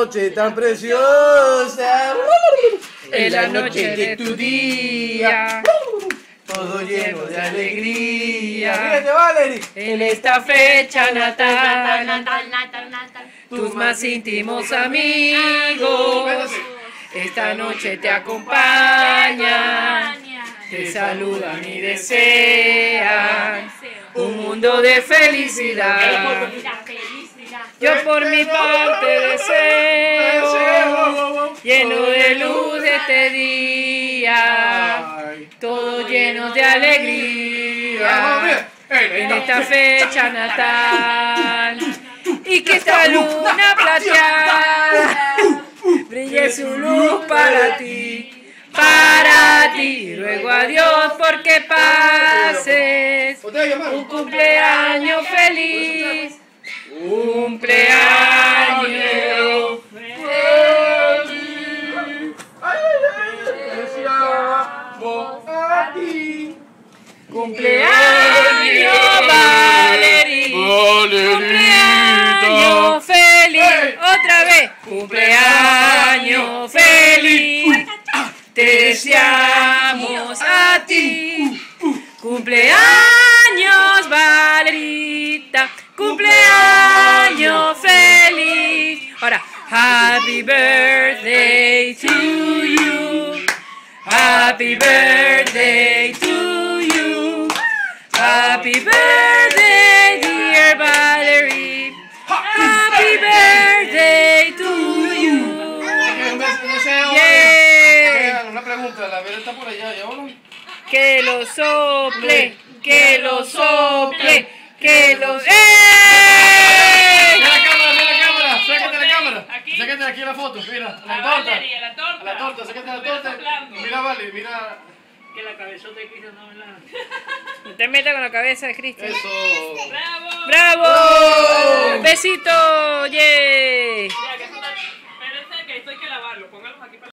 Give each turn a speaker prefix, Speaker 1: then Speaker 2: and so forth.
Speaker 1: noche tan preciosa.
Speaker 2: Es la noche de tu día.
Speaker 1: Todo lleno de alegría.
Speaker 2: Fíjate,
Speaker 1: Valerie.
Speaker 2: En esta fecha natal, tus más íntimos amigos esta noche te acompañan, te saludan y desean un mundo de felicidad. Yo por mi parte deseo, lleno de luz este día, todo lleno de alegría, en esta fecha natal, y que esta luna plateada brille su luz para ti, para ti. Ruego a Dios porque pases un cumpleaños feliz, cumpleaños feliz.
Speaker 1: A ti.
Speaker 2: Cumpleaños Valerie, cumpleaños feliz, otra vez, cumpleaños feliz, te deseamos a ti, cumpleaños Valerita, cumpleaños feliz. Ahora, happy birthday to you, happy birthday to you, happy birthday dear Valerie, happy birthday to you. Yeah.
Speaker 1: Una pregunta, la vera está por allá, ¿ya vamos?
Speaker 2: Que lo sople, que lo sople, que lo...
Speaker 1: ¡Ve la cámara! ¡Sácate la cámara!
Speaker 3: Aquí.
Speaker 1: Sácate aquí la foto, mira,
Speaker 3: A Valerie, a la torta.
Speaker 1: A la torta, sácate la torta. Mira, vale, mira.
Speaker 3: Que la cabezota de Cristo no me la...
Speaker 2: No te metas con la cabeza de Cristian.
Speaker 1: Eso.
Speaker 3: ¡Bravo!
Speaker 2: ¡Bravo! ¡Besito! ¡Yeah!